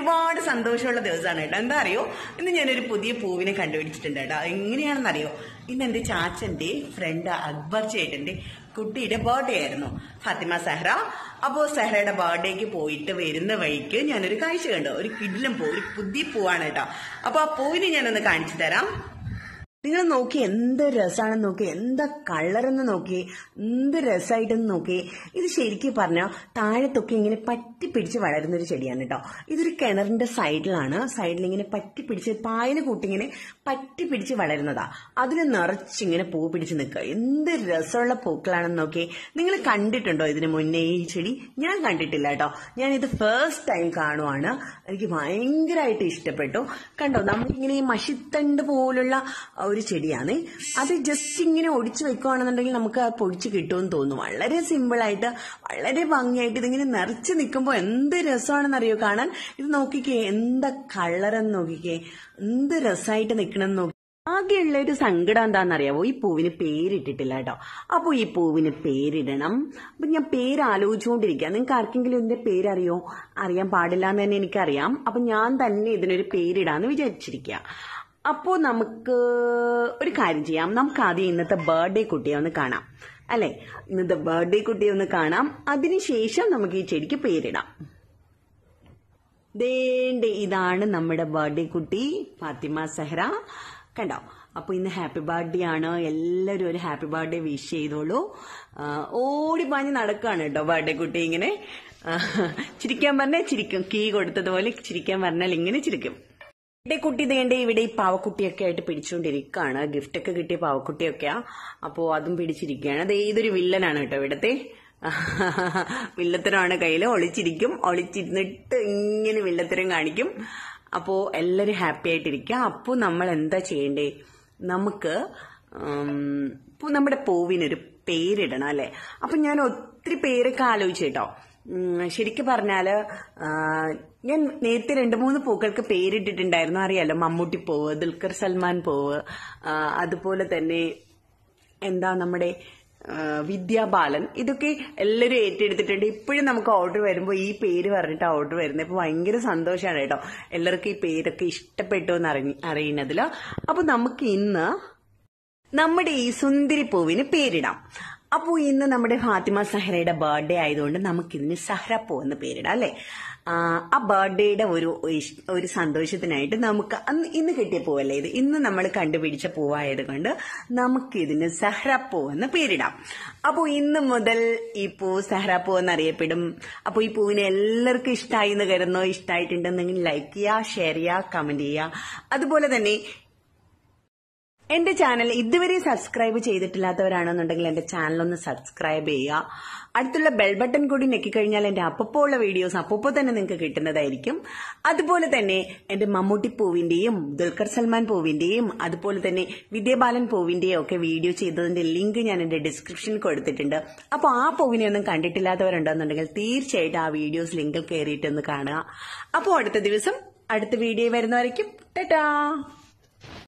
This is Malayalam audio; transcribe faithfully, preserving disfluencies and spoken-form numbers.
ഒരുപാട് സന്തോഷമുള്ള ദിവസമാണ് കേട്ടോ. എന്താ അറിയോ, ഇന്ന് ഞാനൊരു പുതിയ പൂവിനെ കണ്ടുപിടിച്ചിട്ടുണ്ട് കേട്ടോ. എങ്ങനെയാണെന്നറിയോ, ഇന്ന് എന്റെ ചാച്ചന്റെ ഫ്രണ്ട് അക്ബർ ചേട്ടന്റെ കുട്ടിയുടെ ബർത്ത്ഡേ ആയിരുന്നു, ഫാത്തിമ സെഹ്റ. അപ്പോ സെഹ്റയുടെ ബർത്ത്ഡേക്ക് പോയിട്ട് വരുന്ന വഴിക്ക് ഞാനൊരു കാഴ്ച കണ്ടു. ഒരു കിഡിലും പൂ, ഒരു പുതിയ പൂവാണ് കേട്ടോ. അപ്പൊ ആ പൂവിനെ ഞാനൊന്ന് കാണിച്ചു തരാം. നിങ്ങൾ നോക്കി, എന്ത് രസമാണെന്ന് നോക്കി, എന്താ കളറെന്ന് നോക്കി, എന്ത് രസമായിട്ടെന്ന് നോക്കി. ഇത് ശരിക്കും പറഞ്ഞാൽ താഴത്തൊക്കെ ഇങ്ങനെ പറ്റിപ്പിടിച്ച് വളരുന്ന ഒരു ചെടിയാണ് കേട്ടോ. ഇതൊരു കിണറിന്റെ സൈഡിലാണ്, സൈഡിൽ ഇങ്ങനെ പറ്റിപ്പിടിച്ച് പായല് കൂട്ടിങ്ങനെ പറ്റിപ്പിടിച്ച് വളരുന്നതാ. അതിന് നിറച്ചിങ്ങനെ പൂ പിടിച്ച് നിൽക്കുക. എന്ത് രസമുള്ള പൂക്കളാണെന്ന് നോക്കി. നിങ്ങൾ കണ്ടിട്ടുണ്ടോ ഇതിന് മുന്നേ ഈ ചെടി? ഞാൻ കണ്ടിട്ടില്ല കേട്ടോ. ഞാൻ ഇത് ഫസ്റ്റ് ടൈം കാണുവാണ്. എനിക്ക് ഭയങ്കരമായിട്ട് ഇഷ്ടപ്പെട്ടു. കണ്ടോ, നമ്മളിങ്ങനെ ഈ മഷിത്തണ്ട് പോലുള്ള ഒരു ചെടിയാണ്. അത് ജസ്റ്റ് ഇങ്ങനെ ഒടിച്ചു വെക്കുകയാണെന്നുണ്ടെങ്കിൽ നമുക്ക് അത് പൊടിച്ച് കിട്ടുമെന്ന് തോന്നും. വളരെ സിമ്പിളായിട്ട്, വളരെ ഭംഗിയായിട്ട് ഇതിങ്ങനെ നിറച്ച് നിൽക്കുമ്പോൾ എന്ത് രസമാണെന്നറിയോ കാണാൻ. ഇത് നോക്കിക്കേ, എന്താ കളറെന്ന് നോക്കിക്കേ, എന്ത് രസമായിട്ട് നിൽക്കണമെന്ന് നോക്കി. ആകെയുള്ള ഒരു സങ്കടം എന്താണെന്നറിയാവോ, ഈ പൂവിന് പേരിട്ടിട്ടില്ല കേട്ടോ. അപ്പൊ ഈ പൂവിന് പേരിടണം. അപ്പൊ ഞാൻ പേര് ആലോചിച്ചുകൊണ്ടിരിക്കുക. നിങ്ങൾക്ക് ആർക്കെങ്കിലും ഇതിന്റെ പേരറിയോ? അറിയാൻ പാടില്ല എന്ന് തന്നെ എനിക്കറിയാം. അപ്പൊ ഞാൻ തന്നെ ഇതിനൊരു പേരിടാന്ന് വിചാരിച്ചിരിക്കുക. അപ്പോ നമുക്ക് ഒരു കാര്യം ചെയ്യാം. നമുക്ക് ആദ്യം ഇന്നത്തെ ബർത്ത്ഡേ കുട്ടിയെ ഒന്ന് കാണാം, അല്ലെ? ഇന്നത്തെ ബർത്ത്ഡേ കുട്ടിയെ ഒന്ന് കാണാം. അതിനുശേഷം നമുക്ക് ഈ ചെടിക്ക് പേരിടാം. ദേണ്ടേ, ഇതാണ് നമ്മുടെ ബർത്ത്ഡേ കുട്ടി ഫാത്തിമ സെഹ്റ. കണ്ടോ? അപ്പൊ ഇന്ന് ഹാപ്പി ബർത്ത്ഡേ ആണ്. എല്ലാവരും ഒരു ഹാപ്പി ബർത്ത്ഡേ വിഷ് ചെയ്തോളൂ. ഓടി പാഞ്ഞ് നടക്കാണ് കേട്ടോ ബർത്ത്ഡേ കുട്ടി. ഇങ്ങനെ ചിരിക്കാൻ പറഞ്ഞാൽ ചിരിക്കും, കീ കൊടുത്തതുപോലെ ചിരിക്കാൻ പറഞ്ഞാൽ ഇങ്ങനെ ചിരിക്കും. ഇവിടെ കുട്ടി ദേണ്ടേ ഇവിടെ ഈ പാവക്കുട്ടിയൊക്കെ ആയിട്ട് പിടിച്ചുകൊണ്ടിരിക്കുകയാണ്. ഗിഫ്റ്റ് ഒക്കെ കിട്ടിയ പാവക്കുട്ടിയൊക്കെയാ. അപ്പോ അതും പിടിച്ചിരിക്കുകയാണ്. അത് ഏതൊരു വില്ലനാണ് കേട്ടോ ഇവിടത്തെ. വില്ലത്തരമാണ് കയ്യില്. ഒളിച്ചിരിക്കും, ഒളിച്ചിരുന്നിട്ട് ഇങ്ങനെ വില്ലത്തരം കാണിക്കും. അപ്പോ എല്ലാരും ഹാപ്പി ആയിട്ടിരിക്കുക. അപ്പോ നമ്മൾ എന്താ ചെയ്യണ്ടേ, നമുക്ക് ഇപ്പൊ നമ്മുടെ പൂവിനൊരു പേരിടണം, അല്ലെ? അപ്പൊ ഞാൻ ഒത്തിരി പേരൊക്കെ ആലോചിച്ചു കേട്ടോ. ശരിക്കും പറഞ്ഞാല് ഞാൻ നേരത്തെ രണ്ടു മൂന്ന് പൂക്കൾക്ക് പേരിട്ടിട്ടുണ്ടായിരുന്നു. അറിയാലോ, മമ്മൂട്ടി പൂവ്, ദുൽഖർ സൽമാൻ പൂവ്, അതുപോലെ തന്നെ എന്താ നമ്മുടെ വിദ്യാബാലൻ. ഇതൊക്കെ എല്ലാവരും ഏറ്റെടുത്തിട്ടുണ്ട്. ഇപ്പോഴും നമുക്ക് ഓർഡർ വരുമ്പോൾ ഈ പേര് പറഞ്ഞിട്ട് ഓർഡർ വരുന്നത്. ഇപ്പൊ ഭയങ്കര സന്തോഷമാണ് കേട്ടോ എല്ലാവർക്കും ഈ പേരൊക്കെ ഇഷ്ടപ്പെട്ടു എന്ന് അറിഞ്ഞ അറിയുന്നതില്. അപ്പൊ നമുക്ക് ഇന്ന് നമ്മുടെ ഈ സുന്ദരി പൂവിന് പേരിടാം. അപ്പോ ഇന്ന് നമ്മുടെ ഫാത്തിമ സെഹ്റയുടെ ബർത്ത്ഡേ ആയതുകൊണ്ട് നമുക്കിതിന് സെഹ്റ പൂ എന്ന് പേരിടാം, അല്ലെ? ആ ബർത്ത്ഡേയുടെ ഒരു ഒരു സന്തോഷത്തിനായിട്ട് നമുക്ക് ഇന്ന് കിട്ടിയ പൂവല്ലേ ഇത്, ഇന്ന് നമ്മൾ കണ്ടുപിടിച്ച പൂവായത് കൊണ്ട് നമുക്ക് ഇതിന് സെഹ്റ പൂ എന്ന് പേരിടാം. അപ്പോ ഇന്ന് മുതൽ ഈ പൂ സെഹ്റ പൂ എന്നറിയപ്പെടും. അപ്പൊ ഈ പൂവിനെ എല്ലാവർക്കും ഇഷ്ടമായി എന്ന് കരുതുന്നു. ഇഷ്ടമായിട്ടുണ്ടെന്നെങ്കിൽ ലൈക്ക് ചെയ്യുക, ഷെയർ ചെയ്യുക, കമന്റ് ചെയ്യുക. അതുപോലെ തന്നെ എന്റെ ചാനൽ ഇതുവരെ സബ്സ്ക്രൈബ് ചെയ്തിട്ടില്ലാത്തവരാണെന്നുണ്ടെങ്കിൽ എന്റെ ചാനൽ ഒന്ന് സബ്സ്ക്രൈബ് ചെയ്യുക. അടുത്തുള്ള ബെൽ ബട്ടൺ കൂടി ഞെക്കിക്കഴിഞ്ഞാൽ എന്റെ അപ്പപ്പോ ഉള്ള വീഡിയോസ് അപ്പപ്പോ തന്നെ നിങ്ങൾക്ക് കിട്ടുന്നതായിരിക്കും. അതുപോലെ തന്നെ എന്റെ മമ്മൂട്ടി പൂവിന്റെയും ദുൽഖർ സൽമാൻ പൂവിന്റെയും അതുപോലെ തന്നെ വിദ്യാബാലൻ പൂവിന്റെയും ഒക്കെ വീഡിയോ ചെയ്തതിന്റെ ലിങ്ക് ഞാൻ എന്റെ ഡിസ്ക്രിപ്ഷനിൽ കൊടുത്തിട്ടുണ്ട്. അപ്പൊ ആ പൂവിനെ ഒന്നും കണ്ടിട്ടില്ലാത്തവരുണ്ടെന്നുണ്ടെങ്കിൽ തീർച്ചയായിട്ടും ആ വീഡിയോസ് ലിങ്കിൽ കയറിയിട്ടൊന്ന് കാണുക. അപ്പോൾ അടുത്ത ദിവസം അടുത്ത വീഡിയോ വരുന്നവരേക്കും ടാറ്റാ.